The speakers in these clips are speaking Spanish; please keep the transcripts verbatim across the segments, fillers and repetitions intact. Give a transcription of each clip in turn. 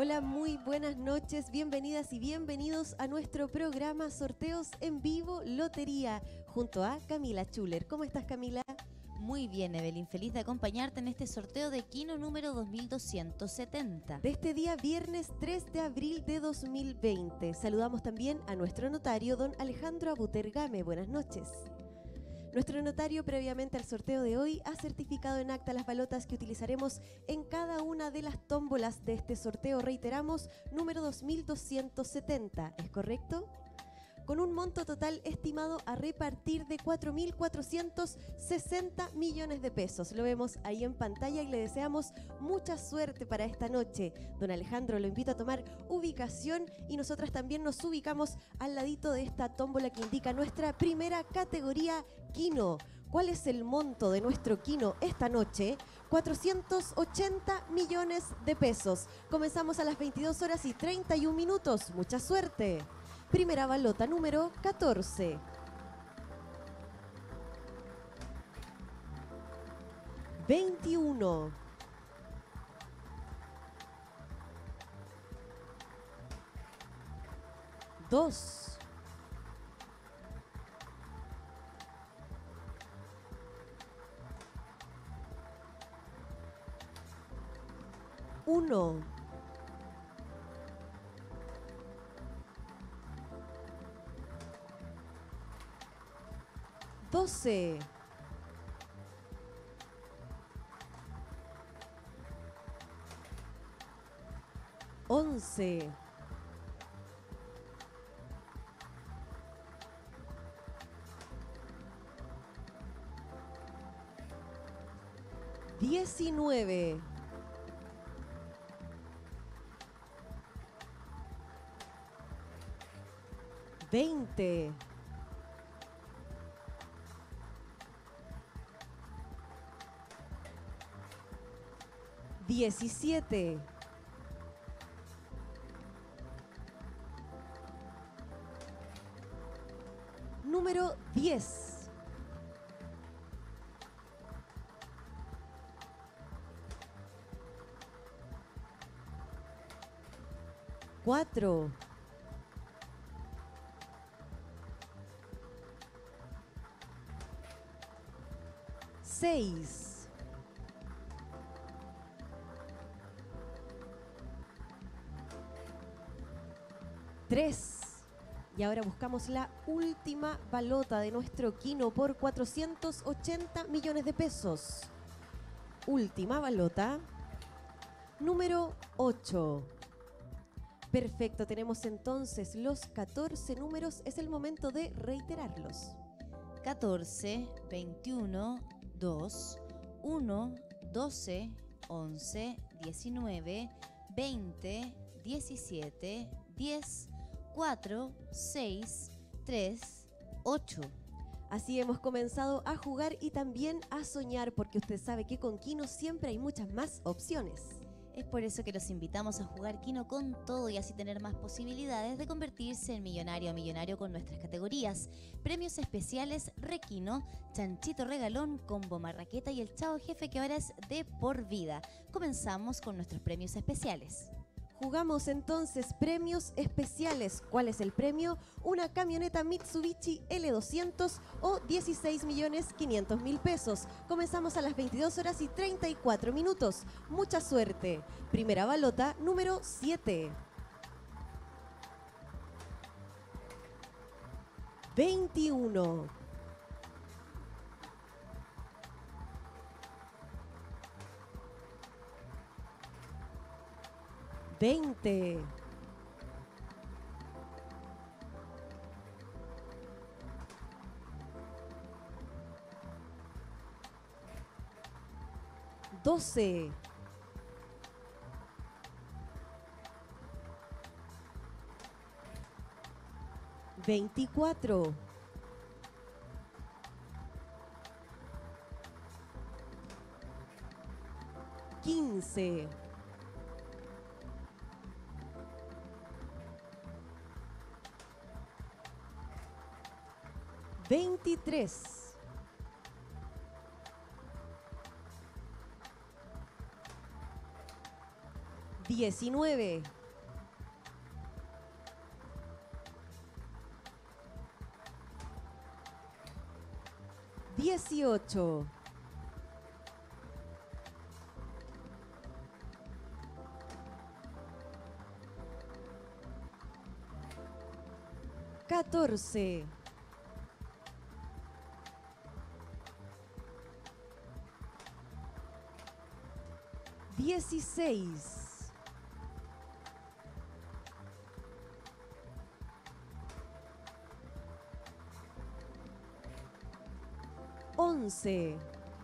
Hola, muy buenas noches, bienvenidas y bienvenidos a nuestro programa Sorteos en Vivo Lotería, junto a Camila Schuller. ¿Cómo estás, Camila? Muy bien, Evelyn, feliz de acompañarte en este sorteo de Kino número dos mil doscientos setenta. De este día viernes tres de abril de dos mil veinte. Saludamos también a nuestro notario, don Alejandro Abutergame. Buenas noches. Nuestro notario, previamente al sorteo de hoy, ha certificado en acta las balotas que utilizaremos en cada una de las tómbolas de este sorteo, reiteramos, número dos mil doscientos setenta, ¿es correcto? Con un monto total estimado a repartir de cuatro mil cuatrocientos sesenta millones de pesos. Lo vemos ahí en pantalla y le deseamos mucha suerte para esta noche. Don Alejandro, lo invito a tomar ubicación y nosotras también nos ubicamos al ladito de esta tómbola que indica nuestra primera categoría, Kino. ¿Cuál es el monto de nuestro Kino esta noche? cuatrocientos ochenta millones de pesos. Comenzamos a las veintidós horas y treinta y un minutos. Mucha suerte. Primera balota número catorce. veintiuno. dos. uno. doce. once. diecinueve. veinte. diecisiete. Número diez. cuatro. seis. tres. Y ahora buscamos la última balota de nuestro Kino por cuatrocientos ochenta millones de pesos. Última balota. Número ocho. Perfecto, tenemos entonces los catorce números. Es el momento de reiterarlos. catorce, veintiuno, dos, uno, doce, once, diecinueve, veinte, diecisiete, diez, cuatro, seis, tres, ocho. Así hemos comenzado a jugar y también a soñar, porque usted sabe que con Kino siempre hay muchas más opciones. Es por eso que los invitamos a jugar Kino con todo y así tener más posibilidades de convertirse en millonario o millonario con nuestras categorías. Premios especiales Requino, Chanchito Regalón, Combo Marraqueta y el Chao Jefe, que ahora es de por vida. Comenzamos con nuestros premios especiales. Jugamos entonces premios especiales. ¿Cuál es el premio? Una camioneta Mitsubishi L doscientos o dieciséis millones quinientos mil pesos. Comenzamos a las veintidós horas y treinta y cuatro minutos. Mucha suerte. Primera balota número siete. veintiuno. veinte. doce. veinticuatro. quince. veintitrés. diecinueve. dieciocho. catorce. dieciséis. once.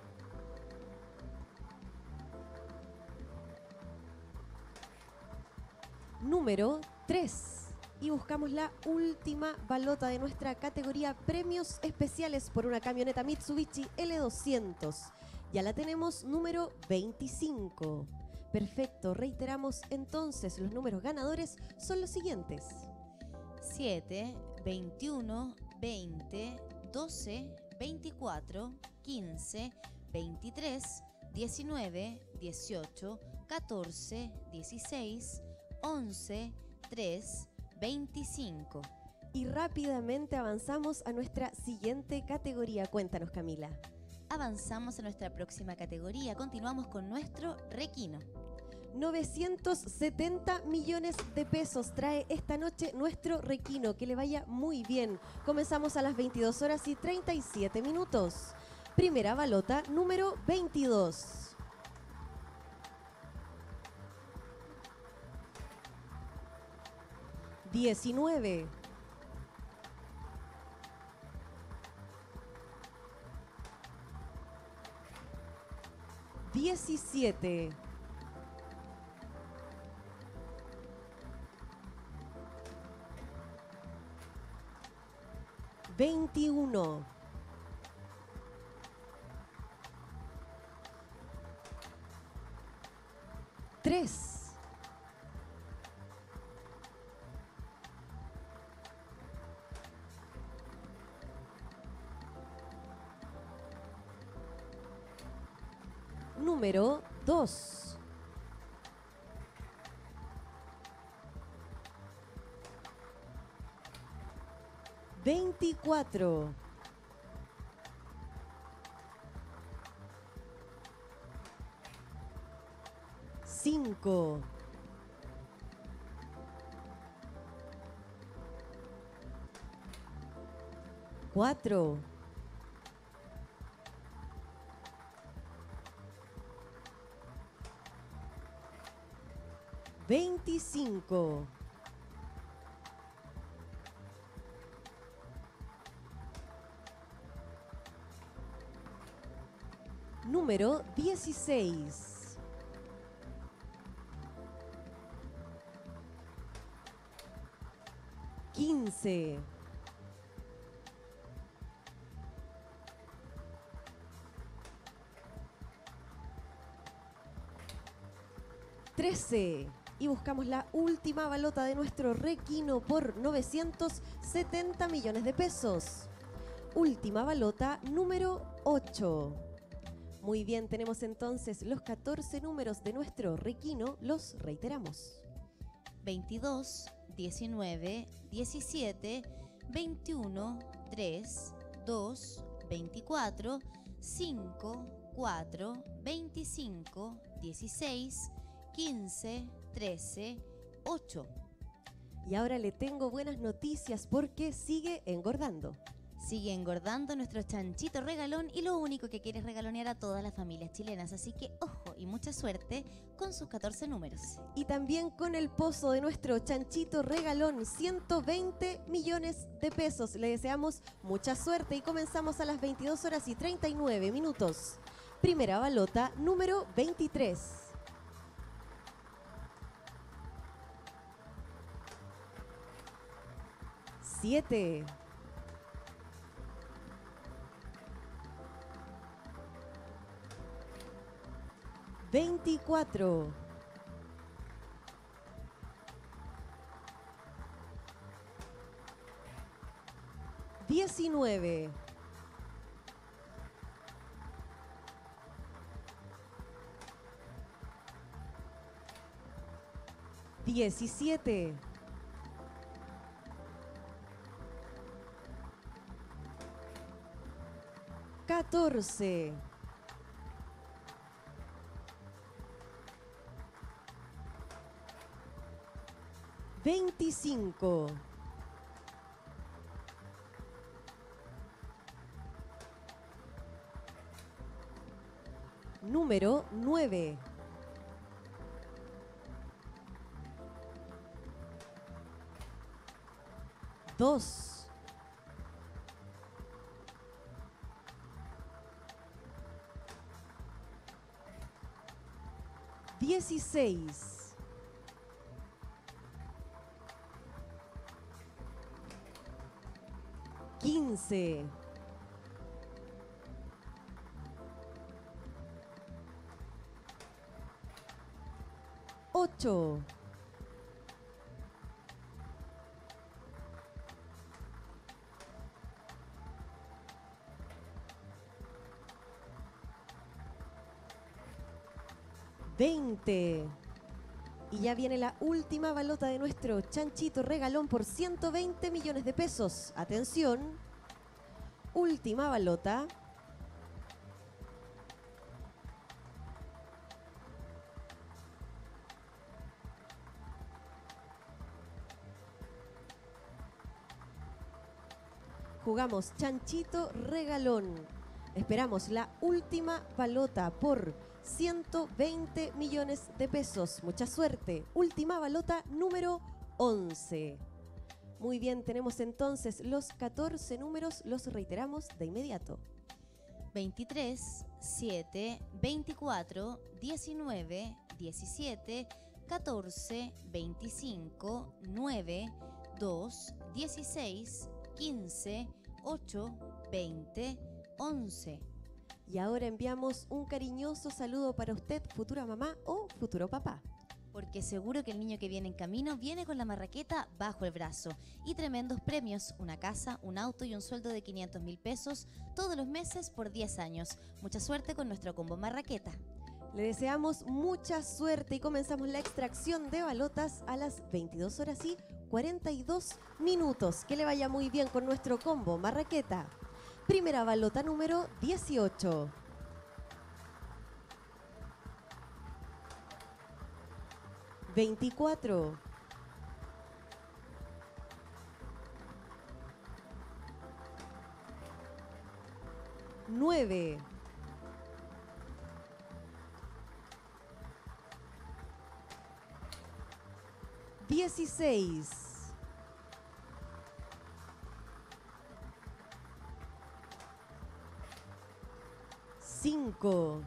Número tres. Y buscamos la última balota de nuestra categoría premios especiales por una camioneta Mitsubishi L doscientos. Ya la tenemos, número veinticinco. Perfecto, reiteramos entonces, los números ganadores son los siguientes. siete, veintiuno, veinte, doce, veinticuatro, quince, veintitrés, diecinueve, dieciocho, catorce, dieciséis, once, tres, veinticinco. Y rápidamente avanzamos a nuestra siguiente categoría. Cuéntanos, Camila. Avanzamos a nuestra próxima categoría. Continuamos con nuestro Requino. novecientos setenta millones de pesos trae esta noche nuestro Requino. Que le vaya muy bien. Comenzamos a las veintidós horas y treinta y siete minutos. Primera balota, número veintidós. diecinueve. diecisiete. veintiuno. tres. Número dos. veinticuatro. cinco. cuatro. veinticinco. Número dieciséis. quince. trece. Y buscamos la última balota de nuestro Requino por novecientos setenta millones de pesos. Última balota, número ocho. Muy bien, tenemos entonces los catorce números de nuestro Requino, los reiteramos. veintidós, diecinueve, diecisiete, veintiuno, tres, dos, veinticuatro, cinco, cuatro, veinticinco, dieciséis, quince, trece, ocho. Y ahora le tengo buenas noticias porque sigue engordando. Sigue engordando nuestro chanchito regalón y lo único que quiere es regalonear a todas las familias chilenas. Así que ojo y mucha suerte con sus catorce números. Y también con el pozo de nuestro chanchito regalón, ciento veinte millones de pesos. Le deseamos mucha suerte y comenzamos a las veintidós horas y treinta y nueve minutos. Primera balota, número veintitrés. siete. veinticuatro. diecinueve. diecisiete, catorce, veinticinco, número nueve, dos, dieciséis, quince, ocho, veinte. Y ya viene la última balota de nuestro chanchito regalón por ciento veinte millones de pesos. Atención. Última balota. Jugamos chanchito regalón. Esperamos la última balota por ciento veinte millones de pesos. Mucha suerte. Última balota número once. Muy bien, tenemos entonces los catorce números. Los reiteramos de inmediato. veintitrés, siete, veinticuatro, diecinueve, diecisiete, catorce, veinticinco, nueve, dos, dieciséis, quince, ocho, veinte, once. Y ahora enviamos un cariñoso saludo para usted, futura mamá o futuro papá. Porque seguro que el niño que viene en camino viene con la marraqueta bajo el brazo. Y tremendos premios, una casa, un auto y un sueldo de quinientos mil pesos todos los meses por diez años. Mucha suerte con nuestro combo marraqueta. Le deseamos mucha suerte y comenzamos la extracción de balotas a las veintidós horas y cuarenta y dos minutos. Que le vaya muy bien con nuestro combo marraqueta. Primera balota número dieciocho. veinticuatro. nueve. dieciséis. cinco.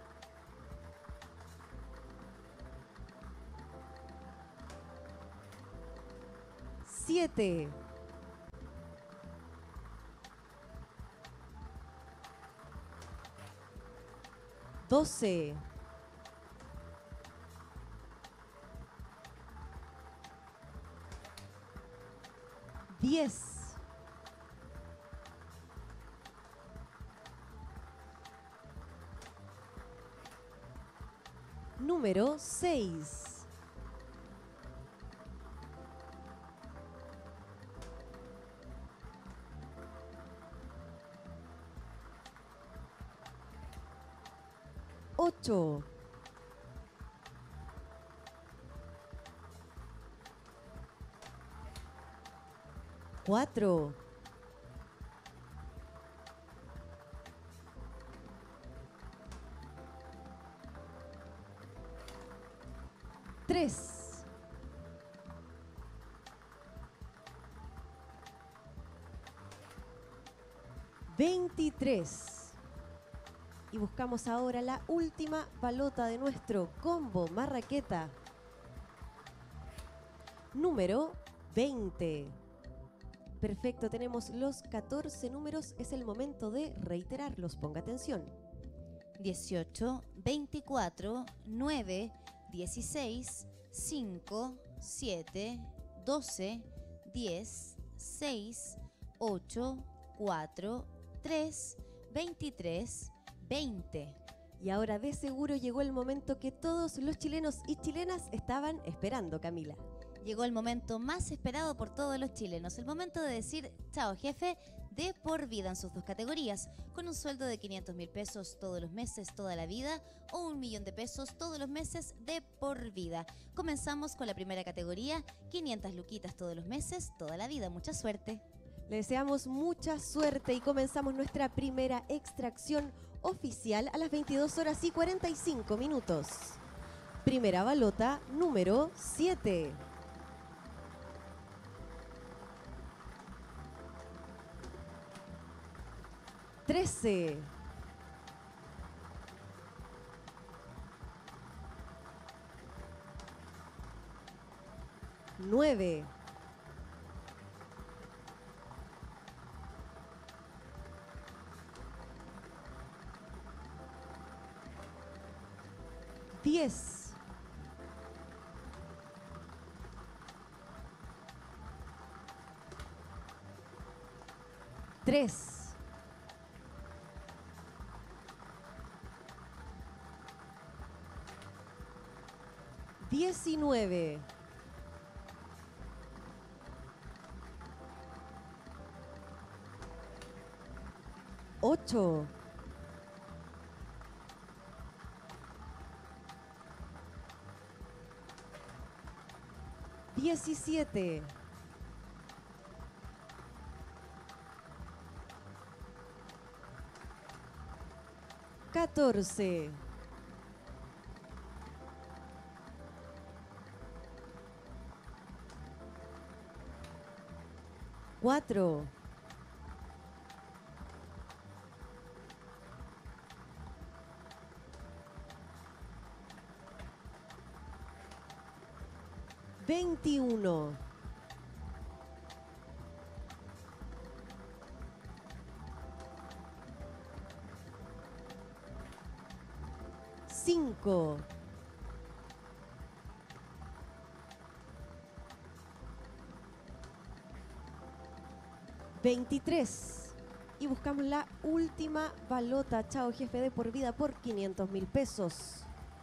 siete. doce. diez. Número seis. ocho. cuatro. tres. veintitrés. Y buscamos ahora la última balota de nuestro combo marraqueta. Número veinte. Perfecto, tenemos los catorce números. Es el momento de reiterarlos. Ponga atención. dieciocho, veinticuatro, nueve, dieciséis, cinco, siete, doce, diez, seis, ocho, cuatro, tres, veintitrés, veinte. Y ahora de seguro llegó el momento que todos los chilenos y chilenas estaban esperando, Camila. Llegó el momento más esperado por todos los chilenos, el momento de decir chao jefe de por vida en sus dos categorías, con un sueldo de quinientos mil pesos todos los meses, toda la vida, o un millón de pesos todos los meses de por vida. Comenzamos con la primera categoría, quinientas luquitas todos los meses, toda la vida. Mucha suerte. Le deseamos mucha suerte y comenzamos nuestra primera extracción oficial a las veintidós horas y cuarenta y cinco minutos. Primera balota número siete. trece. nueve. diez. tres. diecinueve. ocho. diecisiete. catorce. cuatro. veintiuno. cinco. veintitrés. Y buscamos la última balota. Chao jefe de por vida por quinientos mil pesos.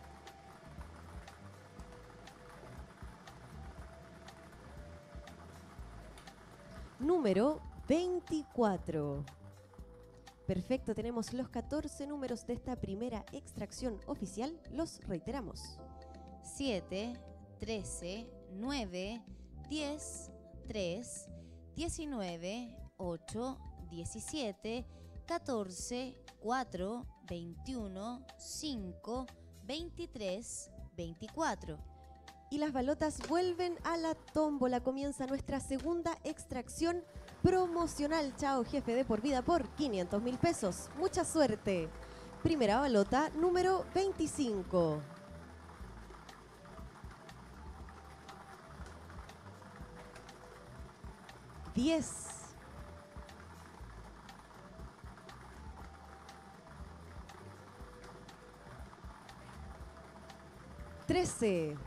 Número veinticuatro. Perfecto, tenemos los catorce números de esta primera extracción oficial. Los reiteramos. siete, trece, nueve, diez, tres, diecinueve, ocho, diecisiete, catorce, cuatro, veintiuno, cinco, veintitrés, veinticuatro. Y las balotas vuelven a la tómbola. Comienza nuestra segunda extracción promocional. Chao jefe de por vida por quinientos mil pesos. Mucha suerte. Primera balota número veinticinco. diez. trece.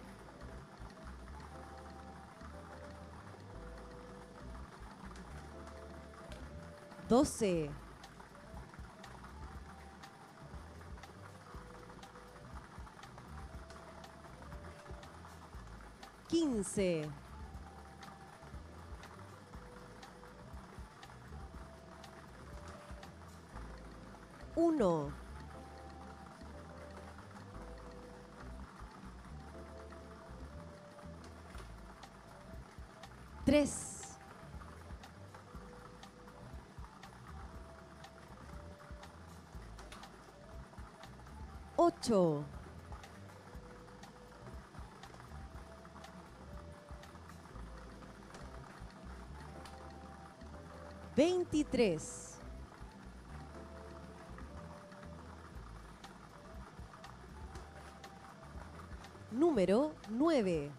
doce. quince. uno. tres. ocho. veintitrés. Número nueve.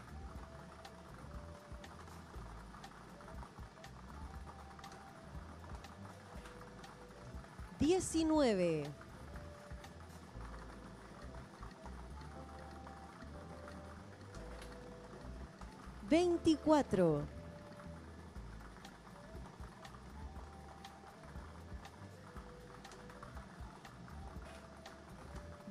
diecinueve. veinticuatro.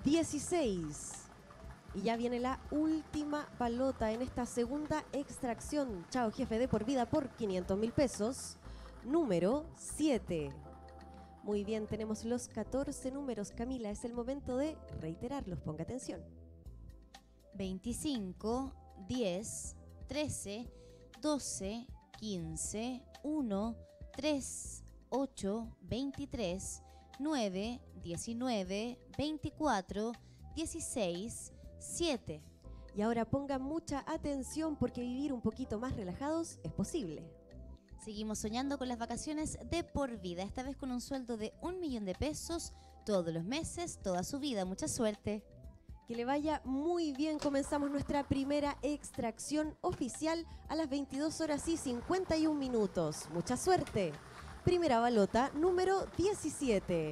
dieciséis. Y ya viene la última balota en esta segunda extracción. Chao Jefe de por vida por quinientos mil pesos. Número siete. Muy bien, tenemos los catorce números. Camila, es el momento de reiterarlos. Ponga atención. veinticinco, diez, trece, doce, quince, uno, tres, ocho, veintitrés, nueve, diecinueve, veinticuatro, dieciséis, siete. Y ahora pongan mucha atención porque vivir un poquito más relajados es posible. Seguimos soñando con las vacaciones de por vida, esta vez con un sueldo de un millón de pesos todos los meses, toda su vida. Mucha suerte. Que le vaya muy bien. Comenzamos nuestra primera extracción oficial a las veintidós horas y cincuenta y un minutos. Mucha suerte. Primera balota, número diecisiete.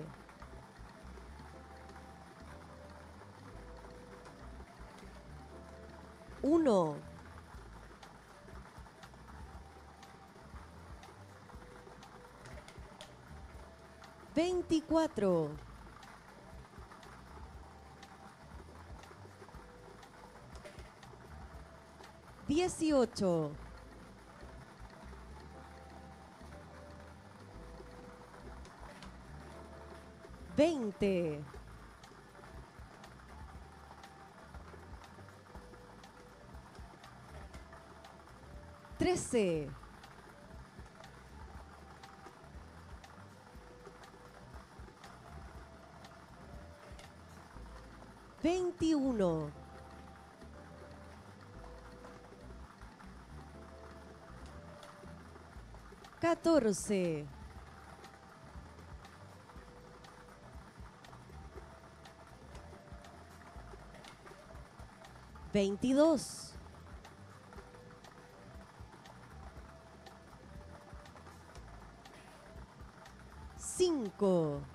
Uno. Veinticuatro. Dieciocho. Veinte. Trece. Veintiuno. Catorce. Veintidós. Cinco.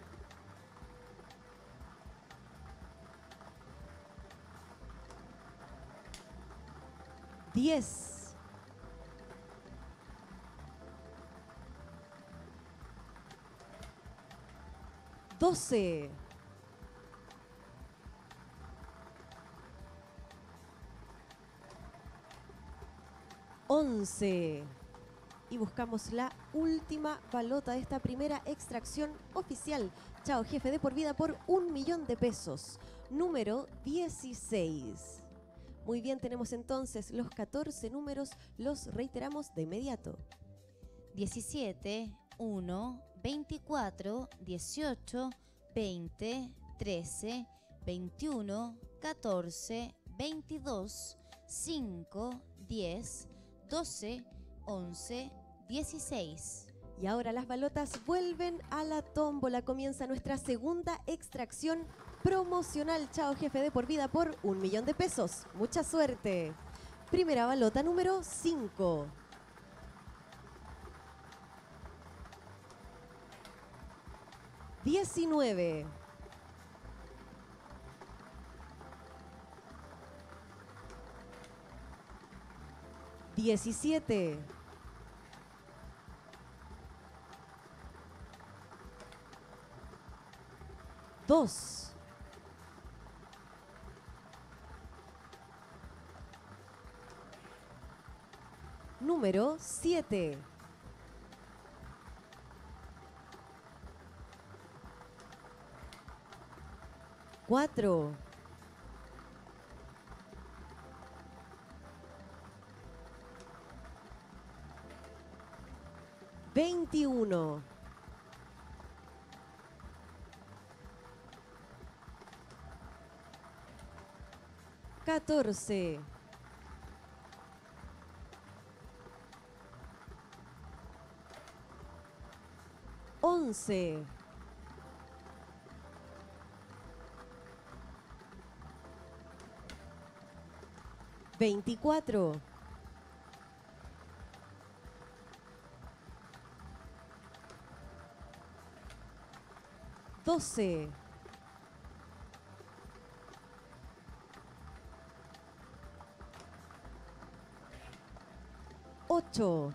Diez. Doce. Once. Y buscamos la última balota de esta primera extracción oficial. Chao Jefe de por vida por un millón de pesos. Número dieciséis. Muy bien, tenemos entonces los catorce números, los reiteramos de inmediato. diecisiete, uno, veinticuatro, dieciocho, veinte, trece, veintiuno, catorce, veintidós, cinco, diez, doce, once, dieciséis. Y ahora las balotas vuelven a la tómbola. Comienza nuestra segunda extracción promocional. Chao Jefe de por vida por un millón de pesos. Mucha suerte. Primera balota número cinco. diecinueve. diecisiete. Dos. Número siete. Cuatro. Veintiuno. Catorce. Once. Veinticuatro. Doce. Ocho.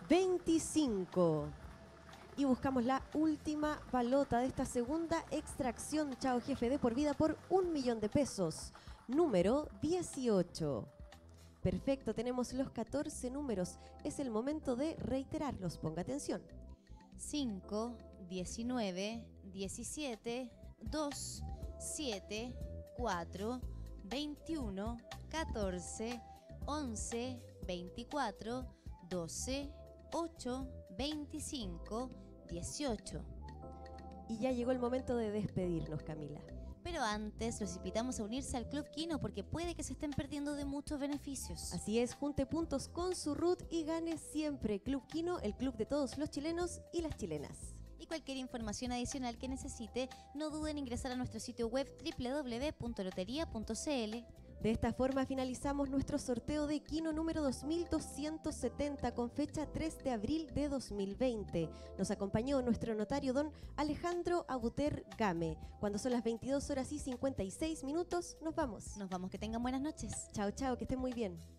veinticinco. Y buscamos la última balota de esta segunda extracción. Chao Jefe de por vida por un millón de pesos. Número dieciocho. Perfecto, tenemos los catorce números. Es el momento de reiterarlos. Ponga atención. cinco, diecinueve, diecisiete, dos, siete, cuatro, veintiuno, catorce, once, veinticuatro, doce, ocho, veinticinco, dieciocho. Y ya llegó el momento de despedirnos, Camila. Pero antes los invitamos a unirse al Club Kino porque puede que se estén perdiendo de muchos beneficios. Así es, junte puntos con su R U T y gane siempre. Club Kino, el club de todos los chilenos y las chilenas. Y cualquier información adicional que necesite, no duden en ingresar a nuestro sitio web doble u doble u doble u punto lotería punto c l. De esta forma finalizamos nuestro sorteo de Kino número dos mil doscientos setenta con fecha tres de abril de dos mil veinte. Nos acompañó nuestro notario don Alejandro Abuter Game. Cuando son las veintidós horas y cincuenta y seis minutos, nos vamos. Nos vamos, que tengan buenas noches. Chao, chao, que estén muy bien.